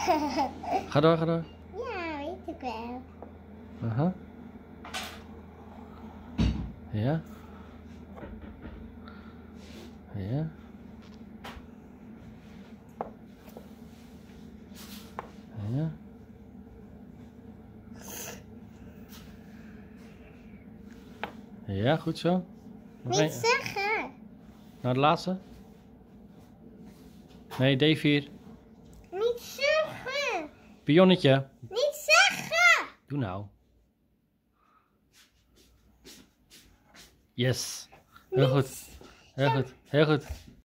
Ga door, ga door. Ja, weet ik wel. Aha. Ja. Ja. Ja. Ja, goed zo. Nog Niet één. zeggen. Nou, de laatste. Nee, D4. Niet zeggen. Pionnetje. Niet zeggen. Doe nou. Yes. Heel goed. Heel goed. Heel goed.